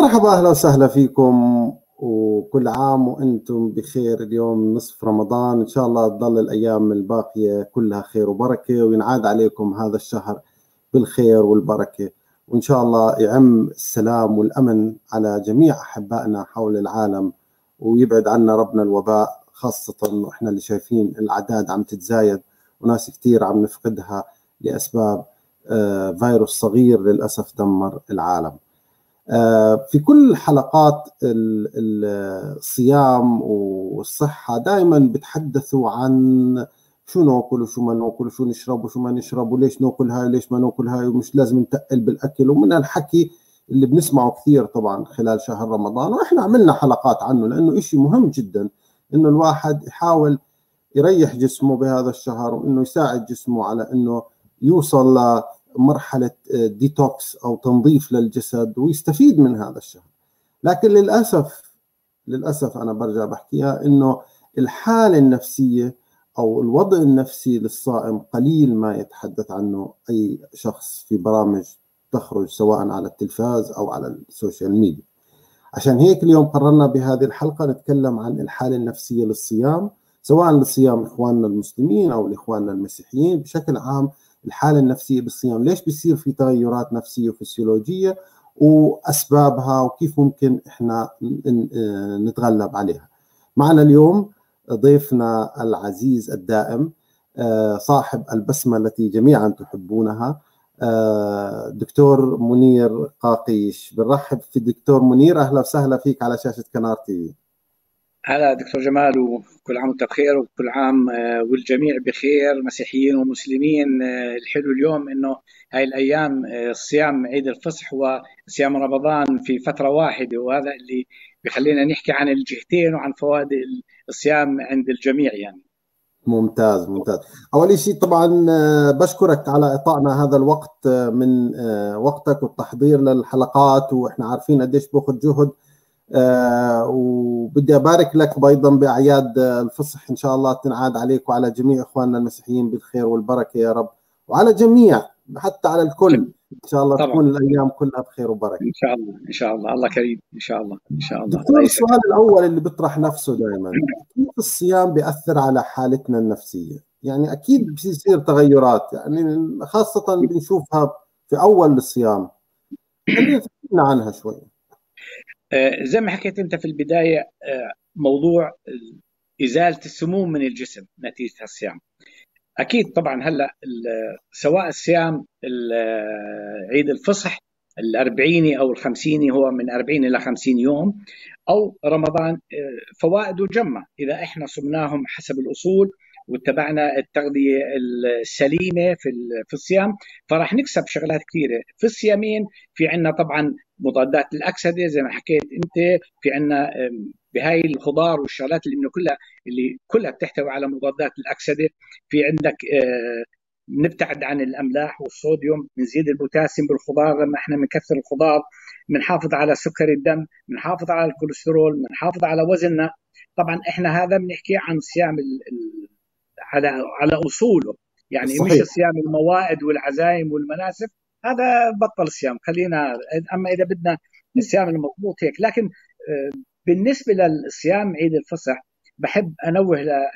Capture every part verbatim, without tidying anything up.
مرحبا، أهلا وسهلا فيكم، وكل عام وأنتم بخير. اليوم نصف رمضان، إن شاء الله تظل الأيام الباقية كلها خير وبركة، وينعاد عليكم هذا الشهر بالخير والبركة، وإن شاء الله يعم السلام والأمن على جميع أحبائنا حول العالم، ويبعد عنا ربنا الوباء، خاصة وإحنا اللي شايفين الأعداد عم تتزايد وناس كتير عم نفقدها لأسباب آه فيروس صغير للأسف دمر العالم. في كل حلقات الصيام والصحة دائما بتحدثوا عن شو ناكل وشو ما ناكل وشو نشرب وشو ما نشرب وليش ناكل هاي وليش ما ناكل هاي، ومش لازم نتقل بالأكل، ومن الحكي اللي بنسمعه كثير طبعا خلال شهر رمضان، وإحنا عملنا حلقات عنه لأنه إشي مهم جدا إنه الواحد يحاول يريح جسمه بهذا الشهر، وإنه يساعد جسمه على إنه يوصل ل مرحلة ديتوكس أو تنظيف للجسد ويستفيد من هذا الشهر. لكن للأسف للأسف أنا برجع بحكيها إنه الحالة النفسية أو الوضع النفسي للصائم قليل ما يتحدث عنه أي شخص في برامج تخرج سواء على التلفاز أو على السوشيال ميديا. عشان هيك اليوم قررنا بهذه الحلقة نتكلم عن الحالة النفسية للصيام، سواء للصيام إخواننا المسلمين أو لإخواننا المسيحيين بشكل عام. الحالة النفسية بالصيام، ليش بيصير في تغيرات نفسية وفسيولوجية وأسبابها، وكيف ممكن إحنا نتغلب عليها. معنا اليوم ضيفنا العزيز الدائم، صاحب البسمة التي جميعا تحبونها، دكتور منير قاقيش. بنرحب في الدكتور منير، أهلا وسهلا فيك على شاشة كنار تي في. هلا دكتور جمال، وكل عام وانت بخير، وكل عام والجميع بخير، مسيحيين ومسلمين. الحلو اليوم انه هاي الايام صيام عيد الفصح وصيام رمضان في فترة واحدة، وهذا اللي بخلينا نحكي عن الجهتين وعن فوائد الصيام عند الجميع يعني. ممتاز ممتاز. أول شيء طبعا بشكرك على إعطائنا هذا الوقت من وقتك والتحضير للحلقات، وإحنا عارفين قديش بأخذ جهد، آه وبدي أبارك لك أيضا بأعياد الفصح، إن شاء الله تنعاد عليك وعلى جميع إخواننا المسيحيين بالخير والبركة يا رب، وعلى جميع حتى على الكل إن شاء الله طبعا. تكون الأيام كلها بخير وبركة إن شاء الله إن شاء الله. الله كريم إن شاء الله إن شاء الله. دكتور، السؤال الأول اللي بيطرح نفسه دائما، كيف الصيام بيأثر على حالتنا النفسية؟ يعني أكيد بيصير تغيرات، يعني خاصة بنشوفها في أول الصيام، خلينا نتكلم عنها شوي. زي ما حكيت أنت في البداية، موضوع إزالة السموم من الجسم نتيجة الصيام. أكيد طبعا هلأ سواء الصيام عيد الفصح الأربعيني أو الخمسيني، هو من أربعين إلى خمسين يوم، أو رمضان، فوائده جمة إذا إحنا صمناهم حسب الأصول واتبعنا التغذية السليمة في في الصيام، فراح نكسب شغلات كثيرة في الصيامين. في عنا طبعا مضادات الأكسدة زي ما حكيت أنت، في عنا بهاي الخضار والشغلات اللي كلها اللي كلها بتحتوي على مضادات الأكسدة. في عندك نبتعد عن الأملاح والصوديوم، بنزيد البوتاسيوم بالخضار لما احنا بنكثر الخضار، بنحافظ على سكر الدم، بنحافظ على الكوليسترول، بنحافظ على وزننا. طبعا احنا هذا بنحكي عن صيام على على اصوله، يعني صحيح. مش صيام الموائد والعزايم والمناسك، هذا بطل صيام، خلينا. اما اذا بدنا الصيام المضبوط هيك. لكن بالنسبه للصيام عيد الفصح بحب انوه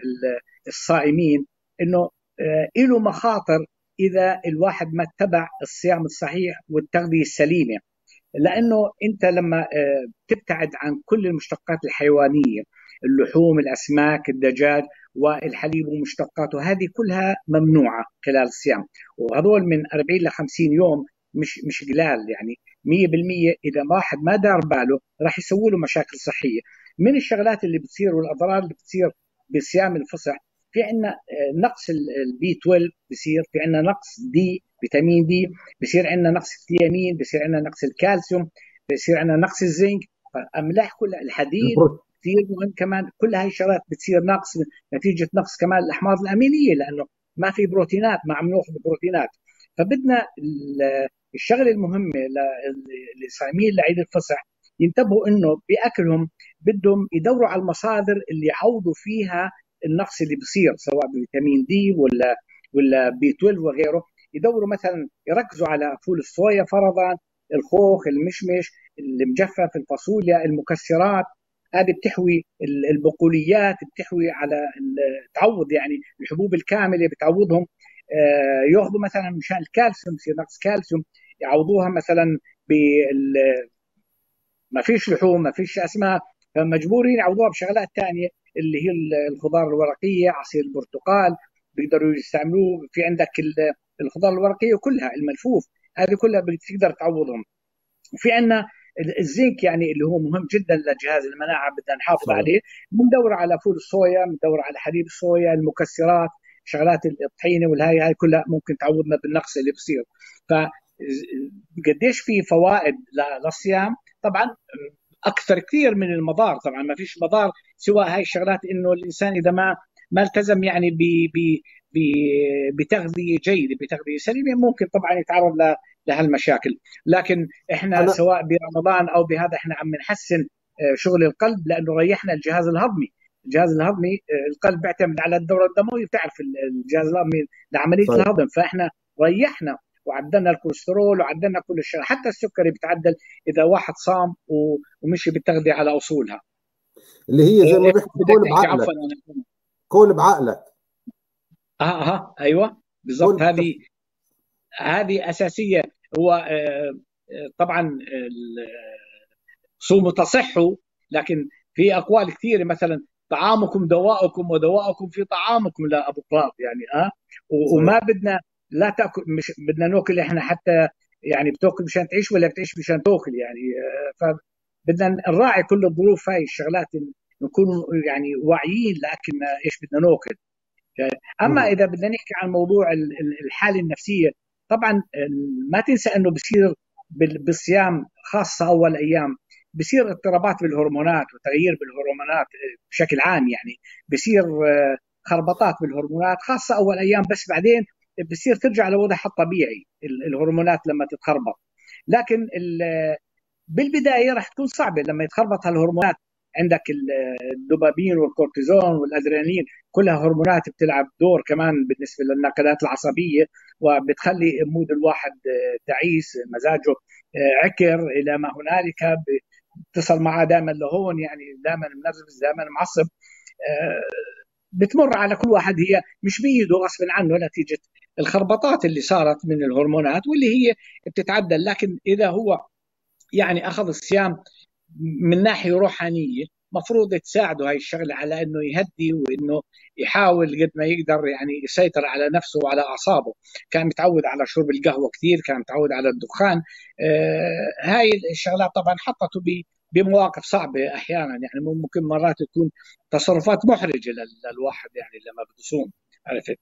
للصائمين انه له مخاطر اذا الواحد ما اتبع الصيام الصحيح والتغذيه السليمه، لانه انت لما تبتعد عن كل المشتقات الحيوانيه، اللحوم، الاسماك، الدجاج والحليب ومشتقاته، هذه كلها ممنوعه خلال الصيام، وهذول من أربعين ل خمسين يوم مش مش قلال يعني. مية بالمية اذا واحد ما دار باله راح يسوي له مشاكل صحيه. من الشغلات اللي بتصير والاضرار اللي بتصير بصيام الفصح، في عندنا نقص البي اثناشر بصير، في عندنا نقص دي فيتامين دي، بصير عندنا نقص الثيامين، بصير عندنا نقص الكالسيوم، بصير عندنا نقص الزنك، املاح كلها، الحديد كثير مهم كمان. كل هاي الشغلات بتصير نقص نتيجه نقص كمان الاحماض الامينيه، لانه ما في بروتينات، ما عم ناخذ بروتينات. فبدنا الشغله المهمه للصائمين لعيد الفصح ينتبهوا انه باكلهم بدهم يدوروا على المصادر اللي يعوضوا فيها النقص اللي بصير، سواء بفيتامين دي ولا ولا بي اثناشر وغيره. يدوروا مثلا يركزوا على فول الصويا فرضا، الخوخ، المشمش، المجفف، الفاصوليا، المكسرات، هذه بتحوي البقوليات، بتحوي على تعوض يعني الحبوب الكامله بتعوضهم. ياخذوا مثلا مشان الكالسيوم، يصير نقص كالسيوم، يعوضوها مثلا بال ما فيش لحوم، ما فيش اسماك، فمجبورين يعوضوها بشغلات ثانيه اللي هي الخضار الورقيه، عصير البرتقال بيقدروا يستعملوه. في عندك الخضار الورقيه كلها، الملفوف، هذه كلها بتقدر تعوضهم. وفي عندنا الزنك يعني اللي هو مهم جدا لجهاز المناعه، بدنا نحافظ صحيح. عليه. بندور على فول الصويا، بندور على حليب الصويا، المكسرات، شغلات الطحينه والهاي هاي كلها ممكن تعوضنا بالنقص اللي بصير. ف قديش في فوائد للصيام؟ طبعا اكثر كثير من المضار. طبعا ما فيش مضار سوى هاي الشغلات، انه الانسان اذا ما ما التزم يعني ب ب بتغذيه جيده، بتغذيه سليمه، ممكن طبعا يتعرض لهالمشاكل. لكن احنا أنا... سواء برمضان او بهذا احنا عم نحسن شغل القلب، لانه ريحنا الجهاز الهضمي. الجهاز الهضمي القلب بيعتمد على الدوره الدمويه، بتعرف الجهاز الهضمي لعمليه طيب. الهضم، فاحنا ريحنا وعدلنا الكوليسترول وعدلنا كل الشيء، حتى السكري بيتعدل اذا واحد صام ومشي بالتغذيه على اصولها، اللي هي زي ما بيحكوا كل بعقلك. كل بعقلك. اه اه ايوه بالضبط. هذه هذه اساسيه. هو آه طبعا صوموا تصحوا، لكن في اقوال كثيره، مثلا طعامكم دواءكم ودواءكم في طعامكم، لا ابو قراط يعني اه وما بدنا لا تاكل، مش بدنا ناكل احنا حتى يعني بتاكل مشان تعيش ولا بتعيش مشان تاكل يعني. فبدنا نراعي كل الظروف هاي الشغلات، نكون يعني واعيين لكن ايش بدنا ناكل. اما اذا بدنا نحكي عن موضوع الحاله النفسيه، طبعا ما تنسى انه بصير بالصيام خاصه اول ايام بصير اضطرابات بالهرمونات وتغيير بالهرمونات بشكل عام، يعني بصير خربطات بالهرمونات خاصه اول ايام، بس بعدين بصير ترجع لوضعها الطبيعي الهرمونات لما تتخربط. لكن بالبدايه راح تكون صعبه لما يتخربط هالهرمونات. عندك الدوبامين والكورتيزون والادرينالين، كلها هرمونات بتلعب دور كمان بالنسبه للنقلات العصبيه، وبتخلي مود الواحد تعيس، مزاجه عكر الى ما هنالك، بتصل معه دائما لهون، يعني دائما منرفز، دائما معصب. بتمر على كل واحد، هي مش بيده غصب عنه نتيجه الخربطات اللي صارت من الهرمونات واللي هي بتتعدل. لكن اذا هو يعني اخذ الصيام من ناحيه روحانيه، مفروض تساعده هاي الشغله على انه يهدي، وانه يحاول قد ما يقدر يعني يسيطر على نفسه وعلى اعصابه. كان متعود على شرب القهوه كثير، كان متعود على الدخان. آه هاي الشغلات طبعا حطته بمواقف صعبه احيانا، يعني ممكن مرات تكون تصرفات محرجه للواحد يعني لما بده يصوم، عرفت؟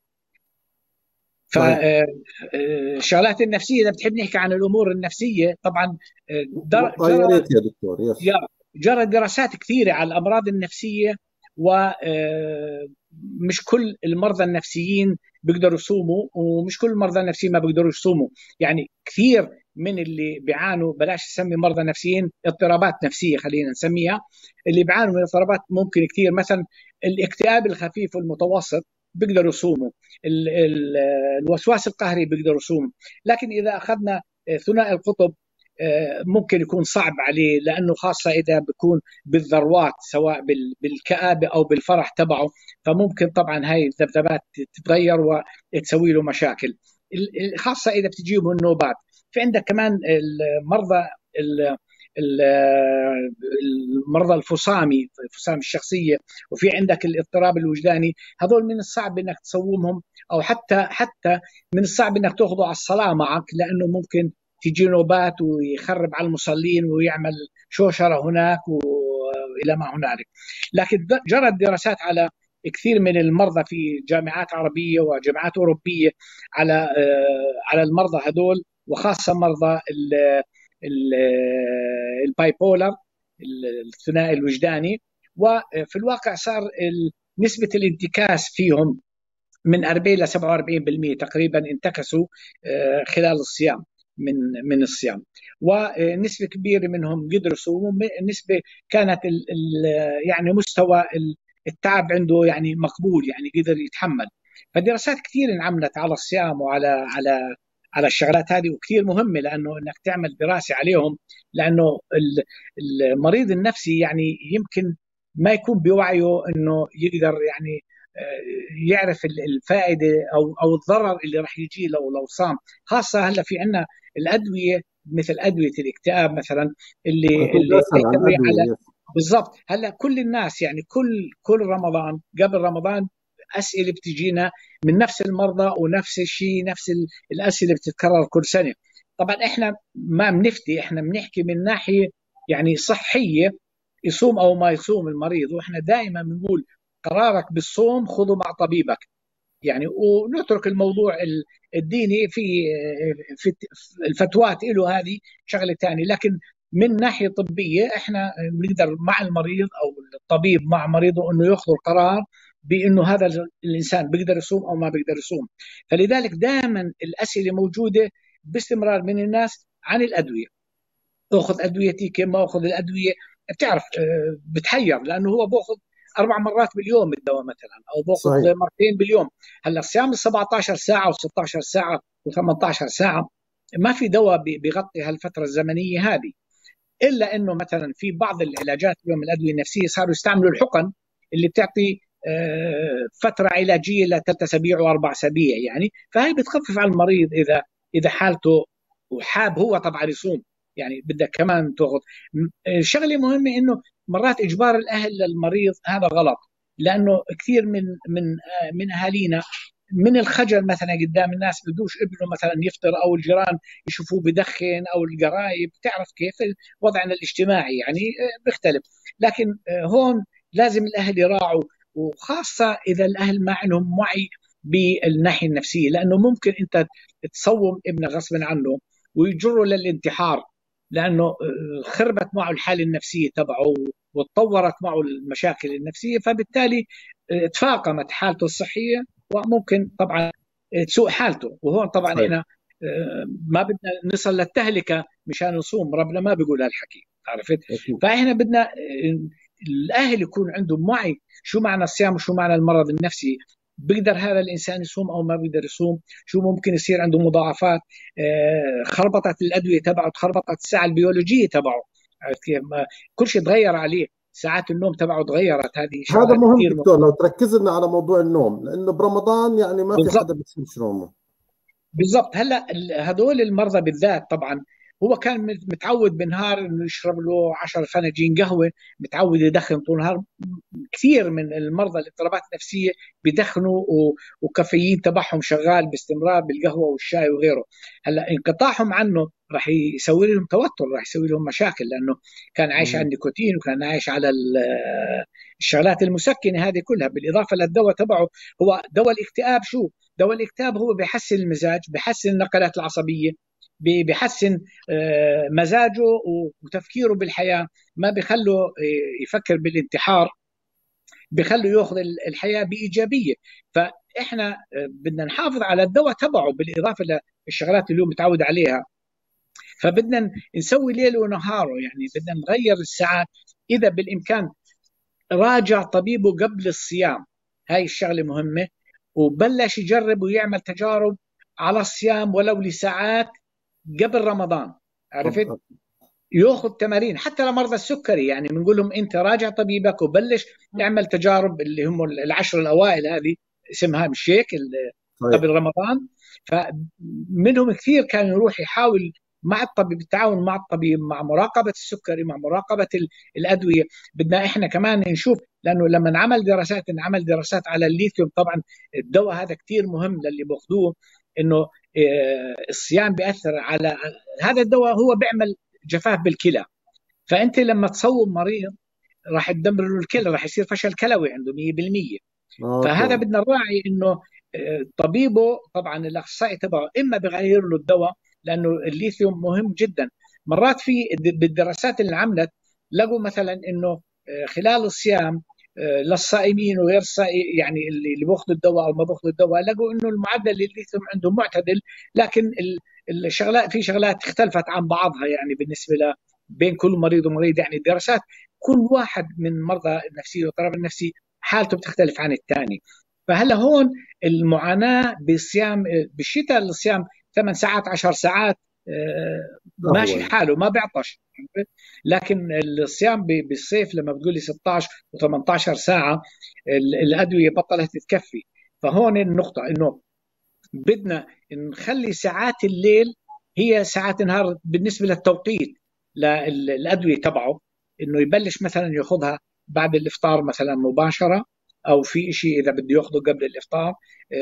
فالشغلات النفسيه، اذا بتحب نحكي عن الامور النفسيه، طبعا يا ريت يا دكتور. يس. جرت دراسات كثيره على الامراض النفسيه، ومش كل المرضى النفسيين بيقدروا يصوموا، ومش كل المرضى النفسيين ما بيقدروا يصوموا. يعني كثير من اللي بيعانوا، بلاش نسمي مرضى نفسيين، اضطرابات نفسيه خلينا نسميها، اللي بيعانوا من اضطرابات ممكن كثير، مثلا الاكتئاب الخفيف والمتوسط بيقدروا يصوموا، ال ال الوسواس القهري بيقدروا يصوموا. لكن اذا اخذنا ثنائي القطب ممكن يكون صعب عليه، لانه خاصه اذا بيكون بالذروات، سواء بالكآبه او بالفرح تبعه، فممكن طبعا هاي الذبذبات تتغير وتسوي له مشاكل، خاصه اذا بتجيبه النوبات. في عندك كمان المرضى المرضى الفصامي، الفصام الشخصيه، وفي عندك الاضطراب الوجداني. هذول من الصعب انك تصومهم، او حتى حتى من الصعب انك تاخذه على الصلاه معك، لانه ممكن تجي نوبات ويخرب على المصلين ويعمل شوشره هناك والى ما هنالك. لكن جرت دراسات على كثير من المرضى في جامعات عربيه وجامعات اوروبيه على على المرضى هذول، وخاصه مرضى البايبولر، الثنائي الوجداني. وفي الواقع صار نسبه الانتكاس فيهم من أربعين إلى سبعة وأربعين بالمئة تقريبا انتكسوا خلال الصيام، من من الصيام، ونسبه كبيره منهم قدروا يصوموا. نسبه كانت ال ال يعني مستوى التعب عنده يعني مقبول، يعني قدر يتحمل. فدراسات كثير انعملت على الصيام وعلى على على الشغلات هذه، وكثير مهمه لانه انك تعمل دراسه عليهم، لانه المريض النفسي يعني يمكن ما يكون بوعيه انه يقدر يعني يعرف الفائده او او الضرر اللي راح يجي لو لو صام. خاصه هلا في عندنا الادويه مثل ادويه الاكتئاب مثلا اللي كنت اللي اسال عن بتحتوي على، ادويه. بالضبط. هلا كل الناس يعني كل كل رمضان قبل رمضان اسئله بتجينا من نفس المرضى ونفس الشيء، نفس الاسئله بتتكرر كل سنه. طبعا احنا ما بنفتي، احنا بنحكي من ناحيه يعني صحيه، يصوم او ما يصوم المريض، واحنا دائما بنقول قرارك بالصوم خذه مع طبيبك يعني، ونترك الموضوع الديني في في الفتوات له، هذه شغله ثانيه. لكن من ناحيه طبيه احنا بنقدر مع المريض او الطبيب مع مريضه انه ياخذ القرار بانه هذا الانسان بيقدر يصوم او ما بيقدر يصوم. فلذلك دائما الاسئله موجوده باستمرار من الناس عن الادويه، اخذ ادويتي كم ما اخذ الادويه، بتعرف بتحير لانه هو باخذ اربع مرات باليوم الدواء مثلا، او باخذ صحيح. مرتين باليوم. هلا صيام ال سبعطعش ساعه و16 ساعه و18 ساعه ما في دواء بيغطي هالفتره الزمنيه هذه، الا انه مثلا في بعض العلاجات اليوم الادويه النفسيه صاروا يستعملوا الحقن اللي بتعطي فتره علاجيه لثلاث اسابيع واربع اسابيع يعني، فهي بتخفف على المريض اذا اذا حالته وحاب هو طبعا يصوم يعني، بدك كمان تاخذ. شغله مهمه انه مرات اجبار الاهل للمريض هذا غلط، لانه كثير من من من اهالينا من الخجل مثلا قدام الناس بدوش ابنه مثلا يفطر، او الجيران يشوفوه بدخن، او القرايب، بتعرف كيف وضعنا الاجتماعي يعني بيختلف. لكن هون لازم الاهل يراعوا، وخاصه اذا الاهل ما عندهم وعي بالناحيه النفسيه، لانه ممكن انت تصوم ابنك غصبا عنه ويجره للانتحار، لانه خربت معه الحاله النفسيه تبعه وتطورت معه المشاكل النفسيه، فبالتالي تفاقمت حالته الصحيه وممكن طبعا تسوء حالته. وهون طبعا صحيح. احنا ما بدنا نصل للتهلكه مشان نصوم، ربنا ما بيقول هالحكي، عرفت؟ أكيد. فاحنا بدنا الاهل يكون عندهم وعي شو معنى الصيام وشو معنى المرض النفسي، بيقدر هذا الانسان يصوم او ما بيقدر يصوم، شو ممكن يصير عنده مضاعفات، خربطت الادويه تبعه، خربطت الساعه البيولوجيه تبعه، عرفت كيف؟ كل شيء تغير عليه، ساعات النوم تبعه تغيرت، هذه هذا شغلات مهم كثير دكتور، لو تركز لنا على موضوع النوم، لانه برمضان يعني ما في بالضبط. حدا بيصيرش نومه. بالضبط. هلا هذول المرضى بالذات طبعا هو كان متعود بالنهار انه يشرب له عشر فناجين قهوه، متعود يدخن طول النهار. كثير من المرضى الاضطرابات النفسيه بيدخنوا وكافيين تبعهم شغال باستمرار بالقهوه والشاي وغيره. هلا انقطاعهم عنه راح يسوي لهم توتر، راح يسوي لهم مشاكل، لانه كان عايش على النيكوتين وكان عايش على الشغلات المسكنه هذه كلها، بالاضافه للدواء تبعه. هو دواء الاكتئاب شو؟ دواء الاكتئاب هو بيحسن المزاج، بيحسن النقلات العصبيه، بيحسن مزاجه وتفكيره بالحياه، ما بيخلوا يفكر بالانتحار، بيخلوا ياخذ الحياه بايجابيه. فاحنا بدنا نحافظ على الدواء تبعه بالاضافه للشغلات اللي هو متعود عليها. فبدنا نسوي ليله ونهاره يعني، بدنا نغير الساعات اذا بالامكان. راجع طبيبه قبل الصيام، هاي الشغله مهمه، وبلش يجرب ويعمل تجارب على الصيام ولو لساعات قبل رمضان، عرفت؟ ياخذ تمارين حتى لمرضى السكري يعني، بنقول لهم انت راجع طبيبك وبلش اعمل تجارب اللي هم العشر الاوائل، هذه اسمها مش هيك قبل رمضان. فمنهم كثير كان يروح يحاول مع الطبيب، بالتعاون مع الطبيب، مع مراقبه السكري، مع مراقبه الادويه. بدنا احنا كمان نشوف، لانه لما نعمل دراسات نعمل دراسات على الليثيوم، طبعا الدواء هذا كثير مهم للي باخذوه، انه الصيام بياثر على هذا الدواء، هو بيعمل جفاف بالكلى، فانت لما تصوم مريض راح تدمر له الكلى، راح يصير فشل كلوي عنده مية بالمية. فهذا بدنا نراعي انه طبيبه طبعا الاخصائي تبعه اما بغير له الدواء، لانه الليثيوم مهم جدا. مرات في بالدراسات اللي عملت لقوا مثلا انه خلال الصيام للصائمين وغير الصائم يعني اللي بياخذوا الدواء او ما بياخذوا الدواء، لقوا انه المعدل الليثيوم عنده معتدل، لكن الشغلات في شغلات اختلفت عن بعضها يعني بالنسبه ل بين كل مريض ومريض يعني. الدراسات كل واحد من مرضى النفسيه والاضطراب النفسي حالته بتختلف عن الثاني. فهلا هون المعاناه بالصيام بالشتاء، الصيام ثمان ساعات عشر ساعات ماشي حاله ما بيعطش. لكن الصيام بالصيف لما بتقول لي ستة عشر و18 ساعة الأدوية بطلت تكفي. فهون النقطة إنه بدنا نخلي ساعات الليل هي ساعات النهار بالنسبة للتوقيت للأدوية تبعه، إنه يبلش مثلا يأخذها بعد الإفطار مثلا مباشرة، أو في إشي إذا بده يأخذه قبل الإفطار،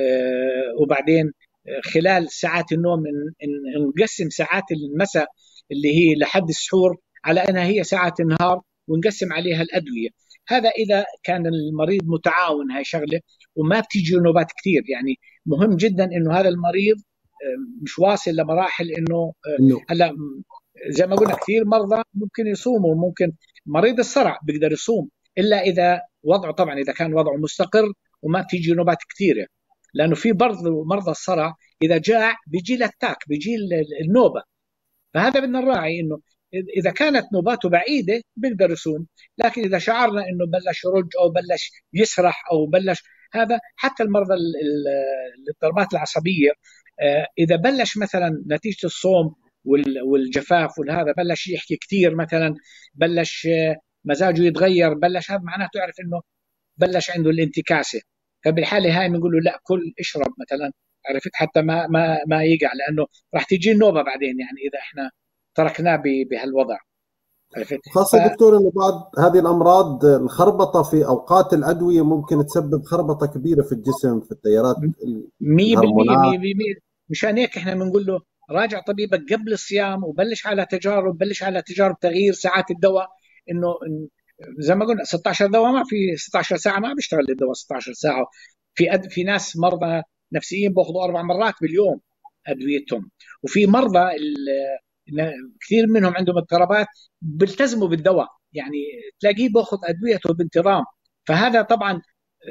وبعدين خلال ساعات النوم نقسم ساعات المساء اللي هي لحد السحور على أنها هي ساعات النهار، ونقسم عليها الأدوية. هذا إذا كان المريض متعاون، هاي شغلة وما بتيجي نوبات كتير. يعني مهم جدا إنه هذا المريض مش واصل لمراحل إنه هلا زي ما قلنا كثير مرضى ممكن يصوموا، ممكن مريض الصرع بيقدر يصوم، إلا إذا وضعه طبعا إذا كان وضعه مستقر وما بتيجي نوبات كثيرة. لأنه في برضه مرضى الصرع إذا جاع بيجي الاتاك، بيجي النوبة. فهذا بدنا نراعي إنه إذا كانت نوباته بعيدة بيقدر يصوم، لكن إذا شعرنا إنه بلش يرج أو بلش يسرح أو بلش هذا، حتى المرضى الاضطرابات العصبية إذا بلش مثلا نتيجة الصوم والجفاف والهذا بلش يحكي كتير مثلا، بلش مزاجه يتغير، بلش هذا معناته تعرف إنه بلش عنده الانتكاسة. فبالحالة هاي بنقول له لا كل اشرب مثلا، عرفت، حتى ما ما ما يقع، لأنه راح تيجي النوبة بعدين يعني إذا إحنا تركناه بهالوضع، عرفت. خاصة ف... دكتور إنه بعض هذه الأمراض الخربطة في أوقات الأدوية ممكن تسبب خربطة كبيرة في الجسم، في التيارات الهرمونات. مشان هيك إحنا بنقول له راجع طبيبك قبل الصيام، وبلش على تجارب، بلش على تجارب تغيير ساعات الدواء. إنه زي ما قلنا ستة عشر دواء ما في ستة عشر ساعة ما بيشتغل الدواء ستة عشر ساعة. في أد... في ناس مرضى نفسيين بأخذوا أربع مرات باليوم أدويتهم، وفي مرضى ال... كثير منهم عندهم اضطرابات بيلتزموا بالدواء، يعني تلاقيه باخذ ادويته بانتظام. فهذا طبعا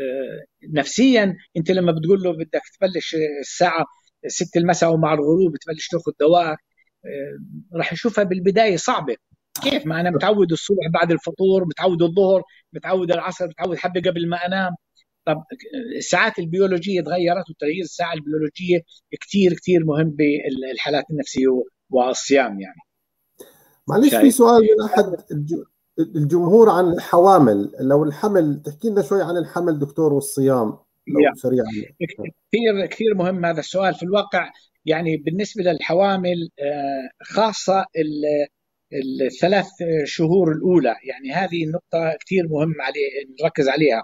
نفسيا انت لما بتقول له بدك تبلش الساعه ستة المساء ومع الغروب تبلش تاخذ دواء، راح يشوفها بالبدايه صعبه. كيف ما انا متعود الصبح بعد الفطور، متعود الظهر، متعود العصر، متعود حبه قبل ما انام. طب الساعات البيولوجيه تغيرت، وتغيير الساعه البيولوجيه كثير كثير مهم بالحالات النفسيه والصيام. يعني معلش في سؤال من أحد الجمهور عن الحوامل، لو الحمل تحكي لنا شوي عن الحمل دكتور والصيام لو سريعا. كثير كثير مهم هذا السؤال في الواقع. يعني بالنسبة للحوامل خاصة الثلاث شهور الأولى، يعني هذه النقطة كثير مهم عليه نركز عليها.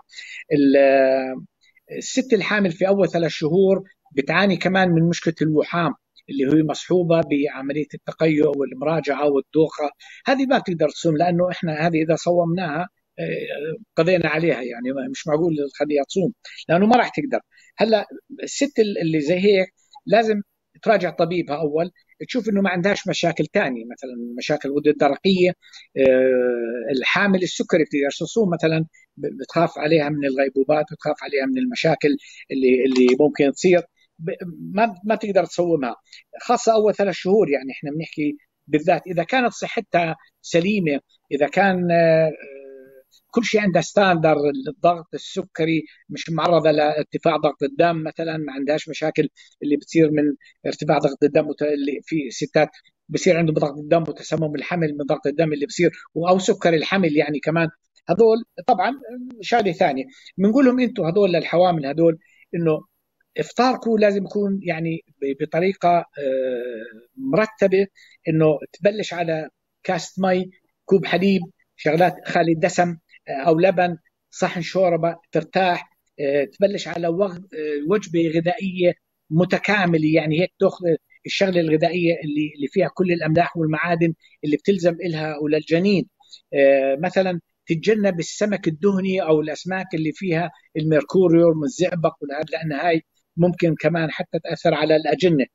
الست الحامل في أول ثلاث شهور بتعاني كمان من مشكلة الوحام اللي هي مصحوبة بعملية التقيؤ والمراجعة والدوخة. هذه ما بتقدر تصوم، لأنه إحنا هذه إذا صومناها قضينا عليها، يعني مش معقول نخليها تصوم لأنه ما راح تقدر. هلا الست اللي زي هيك لازم تراجع طبيبها أول، تشوف إنه ما عندهاش مشاكل تانية، مثلا مشاكل الغدة الدرقية. الحامل السكري بتقدر تصوم مثلا، بتخاف عليها من الغيبوبات، بتخاف عليها من المشاكل اللي اللي ممكن تصير، ما ما تقدر تصومها، خاصة أول ثلاث شهور. يعني إحنا بنحكي بالذات إذا كانت صحتها سليمة، إذا كان كل شيء عندها ستاندر، الضغط السكري مش معرضة لارتفاع ضغط الدم مثلا، ما عندهاش مشاكل اللي بتصير من ارتفاع ضغط الدم، اللي في ستات بصير عندهم ضغط الدم وتسمم الحمل من ضغط الدم اللي بصير، أو سكر الحمل يعني كمان. هذول طبعا شغله ثانيه بنقول لهم انتم هذول للحوامل هذول انه افطاركم لازم يكون يعني بطريقه مرتبه، انه تبلش على كاسة مي، كوب حليب، شغلات خالي الدسم او لبن، صحن شوربه، ترتاح، تبلش على وجبه غذائيه متكامله. يعني هيك تاخذ الشغله الغذائيه اللي اللي فيها كل الاملاح والمعادن اللي بتلزم لها وللجنين. مثلا تتجنب السمك الدهني او الاسماك اللي فيها الميركوريوم والزئبق والهذا، لان هاي ممكن كمان حتى تاثر على الاجنه.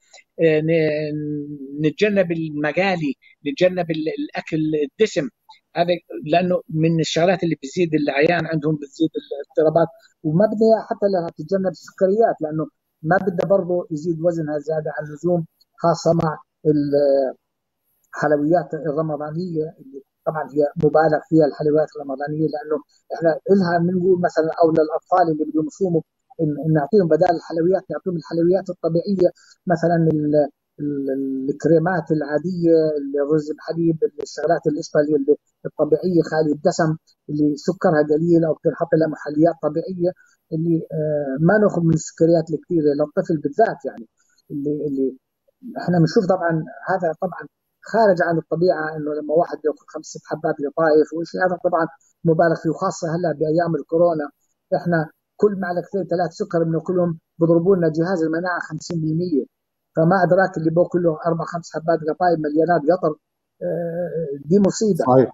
نتجنب المقالي، نتجنب الاكل الدسم، هذا لانه من الشغلات اللي بتزيد العيان عندهم، بتزيد الاضطرابات. وما بدها حتى لها تتجنب السكريات، لانه ما بدها برضه يزيد وزنها زياده عن اللزوم، خاصه مع الحلويات الرمضانيه اللي طبعا هي مبالغ فيها الحلويات الرمضانيه، لانه احنا لها بنقول مثلا او للاطفال اللي بدهم يصوموا ان نعطيهم بدال الحلويات، نعطيهم الحلويات الطبيعيه، مثلا الكريمات العاديه، الرز بحليب، الشغلات القشطه اللي الطبيعيه خالي الدسم، اللي سكرها قليل او بتنحط لها محليات طبيعيه، اللي ما ناخذ من السكريات الكثيره للطفل بالذات. يعني اللي اللي احنا بنشوف طبعا هذا طبعا خارج عن الطبيعه، انه لما واحد ياخذ خمس ست حبات قطايف وشيء، هذا طبعا مبالغ فيه، وخاصه هلا بايام الكورونا. احنا كل معلقتين ثلاث سكر بناكلهم بضربوا لنا جهاز المناعه خمسين بالمية، فما ادراك اللي باكل له اربع خمس حبات قطايف مليانات قطر، دي مصيبه. صحيح.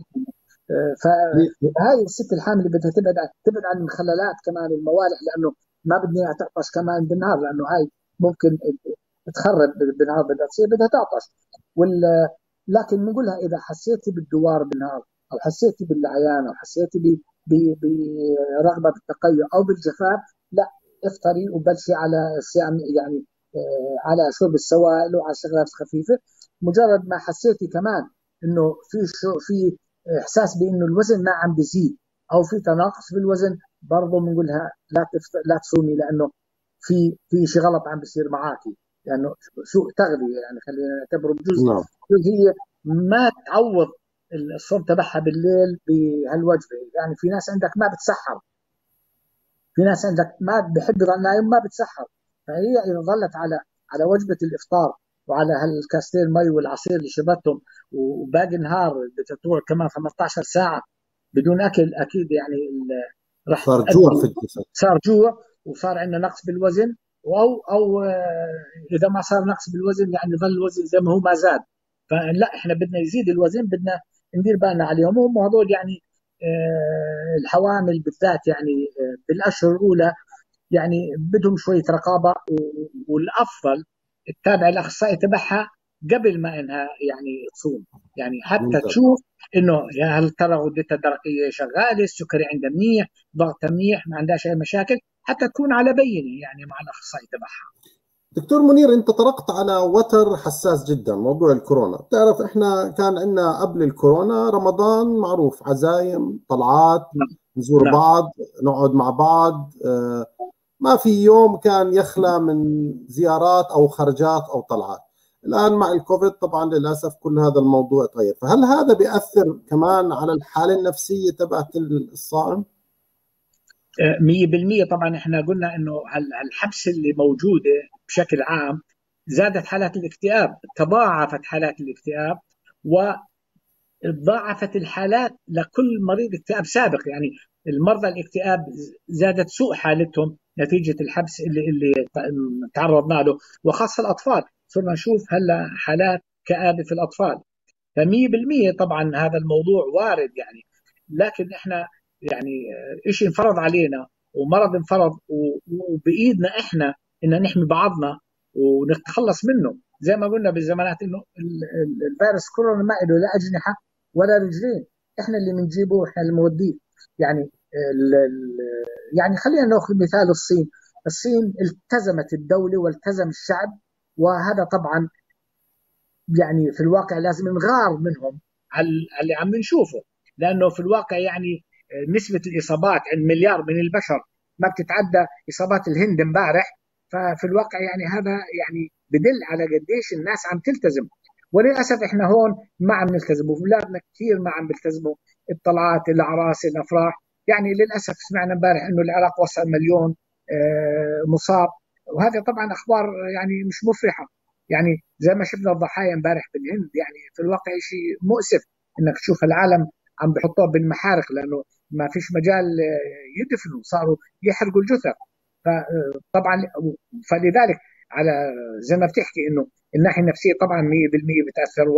فهاي الست الحامل بدها تبعد تبعد عن المخللات كمان، الموالح، لانه ما بدنا اياها تعطش كمان بالنهار، لانه هاي ممكن تخرب بالنهار، بدها تصير بدها تعطش. وال لكن بنقولها اذا حسيتي بالدوار بالنهار، او حسيتي بالعيان، او حسيتي برغبه بالتقيؤ او بالجفاف، لا افطري وبلشي على الصيام، يعني على شرب السوائل وعلى الشغلات الخفيفه. مجرد ما حسيتي كمان انه في شو في احساس بانه الوزن ما عم بيزيد او في تناقص بالوزن، برضه بنقولها لا تفطر لا تصومي، لانه في في شيء غلط عم بيصير معاكي، لانه سوء تغذيه، يعني خلينا نعتبره بجزء. نعم. هي ما تعوض الصوم تبعها بالليل بهالوجبه. يعني في ناس عندك ما بتسحر، في ناس عندك ما بحب يضل نايم ما بتسحر، فهي اذا ظلت على على وجبه الافطار وعلى هالكاستين مي والعصير اللي شربتهم، وباقي النهار بتطلع كمان خمسة عشر ساعه بدون اكل، اكيد يعني راح صار جوع في الجسد، صار جوع، وصار عندنا نقص بالوزن، او او اذا ما صار نقص بالوزن يعني ظل الوزن زي ما هو ما زاد. فلا احنا بدنا يزيد الوزن، بدنا ندير بالنا عليهم. هم هذول يعني الحوامل بالذات، يعني بالاشهر الاولى يعني بدهم شويه رقابه، والافضل تتابع الاخصائي تبعها قبل ما انها يعني تصوم، يعني حتى ممتاز. تشوف انه يا هل ترى غدتها الدرقيه شغاله، السكري عندها منيح، ضغطها منيح، ما عندهاش اي مشاكل، حتى تكون على بينه يعني مع الاخصائي تبعها. دكتور منير، انت طرقت على وتر حساس جدا، موضوع الكورونا. بتعرف احنا كان عندنا قبل الكورونا رمضان معروف عزايم، طلعات، نزور نعم. بعض، نقعد مع بعض، اه ما في يوم كان يخلى من زيارات او خرجات او طلعات. الان مع الكوفيد طبعا للاسف كل هذا الموضوع تغير، فهل هذا بيأثر كمان على الحالة النفسية تبعت الصائم؟ مية بالمية طبعا. احنا قلنا انه الحبس اللي موجوده بشكل عام زادت حالات الاكتئاب، تضاعفت حالات الاكتئاب، وضاعفت الحالات لكل مريض اكتئاب سابق. يعني المرضى الاكتئاب زادت سوء حالتهم نتيجه الحبس اللي اللي تعرضنا له، وخاصه الاطفال. صرنا نشوف هلا حالات كآبه في الاطفال. فمية بالمية طبعا هذا الموضوع وارد يعني، لكن احنا يعني شيء انفرض علينا ومرض انفرض، وبايدنا احنا ان نحمي بعضنا ونتخلص منه. زي ما قلنا بالزمانات انه الفيروس كورونا ما له لا اجنحه ولا رجلين، احنا اللي بنجيبه، احنا اللي بنوديه. يعني ال ال يعني خلينا ناخذ مثال الصين. الصين التزمت الدوله والتزم الشعب، وهذا طبعا يعني في الواقع لازم نغار منهم على اللي عم نشوفه، لانه في الواقع يعني نسبه الاصابات عند مليار من البشر ما بتتعدى اصابات الهند امبارح. ففي الواقع يعني هذا يعني بدل على قديش الناس عم تلتزم، وللاسف احنا هون ما عم نلتزم، وبلادنا كثير ما عم بيلتزموا. الطلعات، الاعراس، الافراح، يعني للاسف سمعنا امبارح انه العراق وصل مليون مصاب، وهذا طبعا اخبار يعني مش مفرحه. يعني زي ما شفنا الضحايا امبارح بالهند، يعني في الواقع شيء مؤسف انك تشوف العالم عم بحطوها بالمحارق، لانه ما فيش مجال يدفنوا، صاروا يحرقوا الجثث. فطبعا فلذلك على زي ما بتحكي انه الناحيه النفسيه طبعا مية بالمية بتاثر،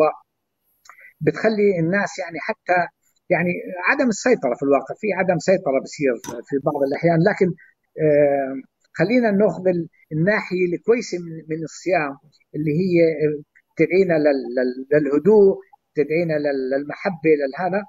وبتخلي الناس يعني حتى يعني عدم السيطره. في الواقع في عدم سيطره بصير في بعض الاحيان. لكن آه خلينا ناخذ الناحيه الكويسه من الصيام، اللي هي تدعينا للهدوء، تدعينا للمحبه، لهذا،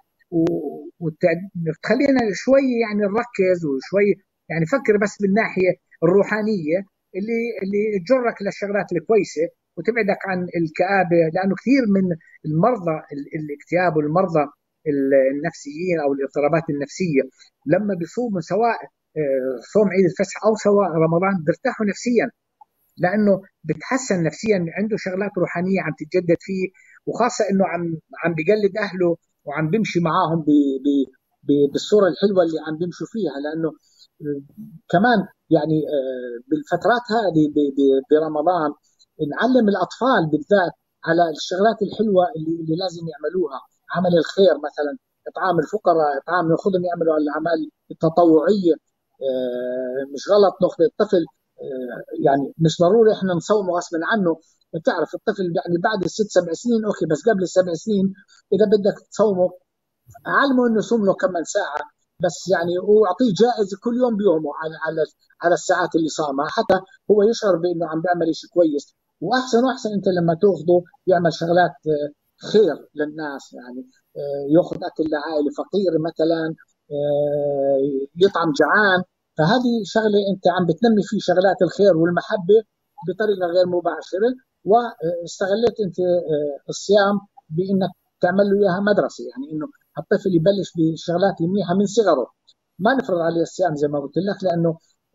وتخلينا شوي يعني نركز وشوي يعني فكر بس بالناحيه الروحانيه اللي اللي تجرك للشغلات الكويسه وتبعدك عن الكآبه. لانه كثير من المرضى الاكتئاب والمرضى النفسيين او الاضطرابات النفسيه لما بيصوموا سواء صوم عيد الفصح او سواء رمضان بيرتاحوا نفسيا، لانه بتحسن نفسيا، عنده شغلات روحانيه عم تتجدد فيه، وخاصه انه عم عم بيقلد اهله وعم بيمشي معاهم ب ب ب بالصوره الحلوه اللي عم بيمشوا فيها. لانه آه، كمان يعني آه، بالفترات هذه ب- ب- برمضان نعلم الاطفال بالذات على الشغلات الحلوه اللي, اللي لازم يعملوها، عمل الخير مثلا، اطعام الفقراء، اطعام ناخذهم يعملوا الاعمال التطوعيه. آه، مش غلط ناخذ الطفل، آه، يعني مش ضروري احنا نصومه غصب عنه. بتعرف الطفل يعني بعد الست سبع سنين اوكي، بس قبل السبع سنين اذا بدك تصومه علمه انه يصوم له كم ساعه، بس يعني واعطيه جائزه كل يوم بيومه على على على الساعات اللي صامها، حتى هو يشعر بانه عم بيعمل شيء كويس. واحسن واحسن انت لما تاخذه يعمل شغلات آه، خير للناس، يعني آه، ياخذ اكل لعائله فقيره مثلا، آه، يطعم جوعان. فهذه شغله انت عم بتنمي فيه شغلات الخير والمحبه بطريقه غير مباشره. واستغلت انت آه، الصيام بانك تعمل له اياها مدرسه، يعني انه الطفل يبلش بالشغلات المنيحه من صغره. ما نفرض عليه الصيام زي ما قلت لك، لانه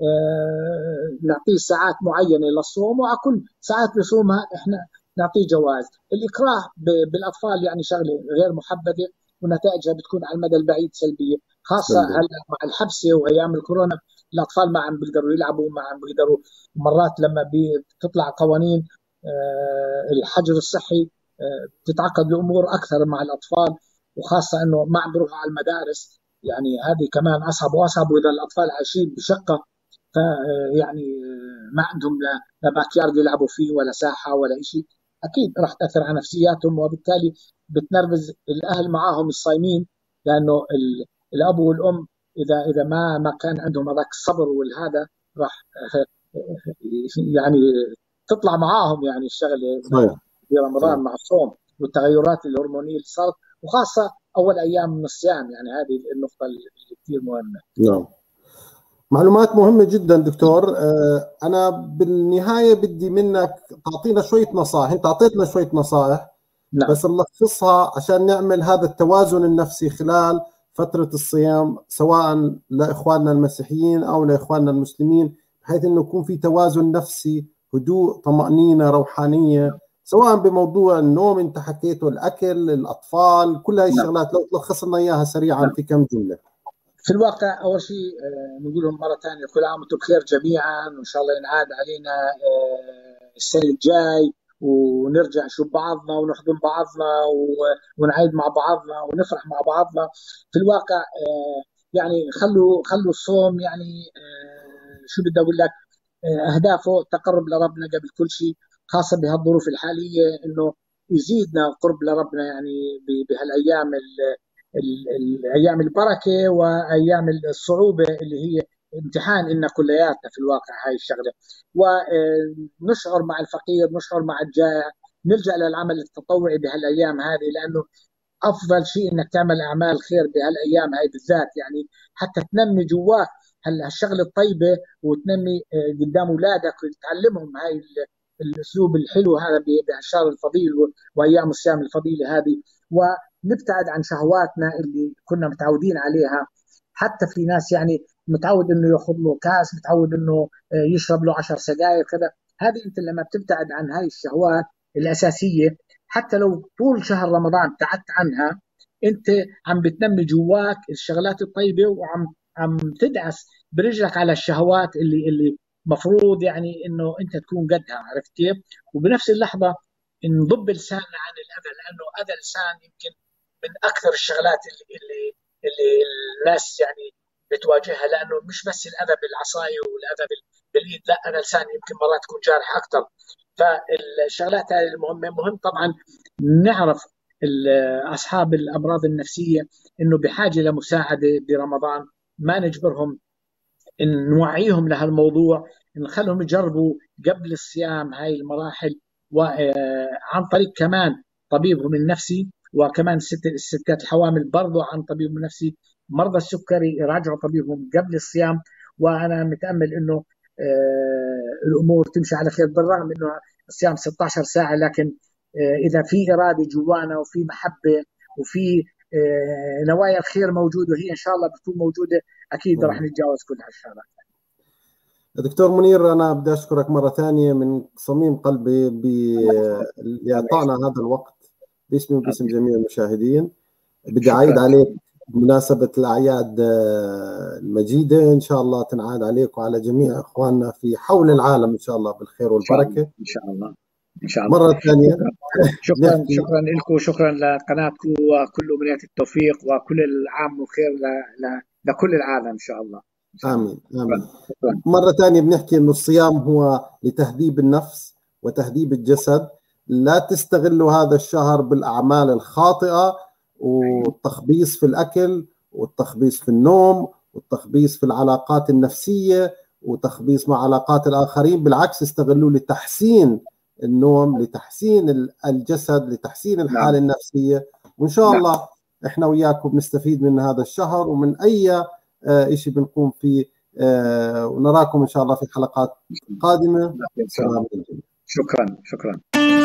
آه، نعطيه ساعات معينه للصوم، وعلى كل ساعات بصومها احنا نعطيه جوائز. الاكراه ب- بالاطفال يعني شغله غير محببه، ونتائجها بتكون على المدى البعيد سلبيه، خاصه سلبي. هلا مع الحبسه وايام الكورونا. الاطفال ما عم بيقدروا يلعبوا، ما عم بيقدروا. مرات لما بتطلع قوانين آه، الحجر الصحي آه، بتتعقد الامور اكثر مع الاطفال، وخاصه انه ما عم بيروحوا على المدارس. يعني هذه كمان اصعب واصعب، واذا الاطفال عايشين بشقه فيعني ما عندهم لا لا باك يارد يلعبوا فيه ولا ساحه ولا شيء، اكيد راح تاثر على نفسياتهم، وبالتالي بتنرفز الاهل معاهم الصايمين. لانه ال- الاب والام اذا اذا ما ما كان عندهم هذاك الصبر والهذا، راح يعني تطلع معاهم يعني الشغله صحيح. في رمضان صحيح. مع الصوم والتغيرات الهرمونيه اللي صارت، وخاصه اول ايام من الصيام. يعني هذه النقطه اللي كثير مهمه. نعم، معلومات مهمة جدا دكتور. آه، أنا بالنهاية بدي منك تعطينا شوية نصائح. أنت أعطيتنا شوية نصائح، نعم بس نلخصها عشان نعمل هذا التوازن النفسي خلال فترة الصيام، سواء لإخواننا المسيحيين أو لإخواننا المسلمين، بحيث أنه يكون في توازن نفسي، هدوء، طمأنينة، روحانية، سواء بموضوع النوم أنت حكيته، الأكل، الأطفال، كل هاي نعم الشغلات لو تلخص لنا إياها سريعا نعم. في كم جملة. في الواقع اول شيء آه، نقول لهم مره ثانيه كل عام وانتم بخير جميعا، وان شاء الله ينعاد علينا آه، السنه الجاي، ونرجع نشوف بعضنا ونحضن بعضنا و- ونعيد مع بعضنا ونفرح مع بعضنا. في الواقع آه، يعني خلوا خلوا الصوم يعني آه، شو بدي اقول لك، آه، اهدافه تقرب لربنا قبل كل شيء، خاصه بهالظروف الحاليه، انه يزيدنا قرب لربنا يعني ب- بهالايام ال- ال- الايام البركه وايام الصعوبه اللي هي امتحان لنا كلياتنا في الواقع هاي الشغله. ونشعر مع الفقير، نشعر مع الجائع، نلجا للعمل التطوعي بهالايام هذه، لانه افضل شيء انك تعمل اعمال خير بهالايام هاي بالذات، يعني حتى تنمي جواك هالشغله الطيبه، وتنمي آه، قدام اولادك وتعلمهم هاي ال- الاسلوب الحلو هذا ب- بهالشهر الفضيل و- وايام الصيام الفضيله هذه. ونبتعد عن شهواتنا اللي كنا متعودين عليها. حتى في ناس يعني متعود انه ياخذ له كاس، متعود انه آه، يشرب له عشر سجاير كذا. هذه انت لما بتبتعد عن هاي الشهوات الاساسيه، حتى لو طول شهر رمضان ابتعدت عنها، انت عم بتنمي جواك الشغلات الطيبه، وعم عم تدعس برجلك على الشهوات اللي اللي مفروض يعني انه انت تكون قدها، عرفت كيف؟ وبنفس اللحظه نضب لساننا عن الاذى، لانه اذى اللسان يمكن من اكثر الشغلات اللي اللي اللي الناس يعني بتواجهها، لانه مش بس الاذى بالعصايه والاذى بال- بالايد، لا، اذى اللسان يمكن مرات تكون جارحه اكثر. فالشغلات هذه المهمه، مهم طبعا نعرف اصحاب الامراض النفسيه انه بحاجه لمساعده برمضان، ما نجبرهم، إن نوعيهم لهالموضوع، نخلهم يجربوا قبل الصيام هاي المراحل، وعن طريق كمان طبيبهم النفسي، وكمان الست الستات الحوامل برضو عن طبيبهم النفسي. مرضى السكري يراجعوا طبيبهم قبل الصيام. وانا متامل انه آه، الامور تمشي على خير، بالرغم انه الصيام ستة عشر ساعه، لكن آه، اذا في اراده جوانا وفي محبه وفي آه، نوايا الخير موجوده، وهي ان شاء الله بتكون موجوده، اكيد راح نتجاوز كل هالشغلات. دكتور منير، أنا بدي أشكرك مرة ثانية من صميم قلبي بإعطائنا هذا الوقت باسمي وباسم جميع المشاهدين. بدي أعيد عليك بمناسبة الأعياد المجيدة، إن شاء الله تنعاد عليك وعلى جميع إخواننا في حول العالم إن شاء الله بالخير والبركة إن شاء الله إن شاء الله. مرة ثانية شكرا شكرا لكم وشكرا لقناتكم، وكل أمنيات التوفيق وكل العام والخير لكل العالم إن شاء الله. آمين آمين. مرة ثانية بنحكي إنه الصيام هو لتهذيب النفس وتهذيب الجسد. لا تستغلوا هذا الشهر بالأعمال الخاطئة والتخبيص في الأكل والتخبيص في النوم والتخبيص في العلاقات النفسية وتخبيص مع علاقات الآخرين. بالعكس، استغلوا لتحسين النوم، لتحسين الجسد، لتحسين الحالة النفسية. وإن شاء الله إحنا وياكم بنستفيد من هذا الشهر ومن أي آه شيء بنقوم فيه، آه ونراكم إن شاء الله في حلقات قادمة. شكرا شكرا.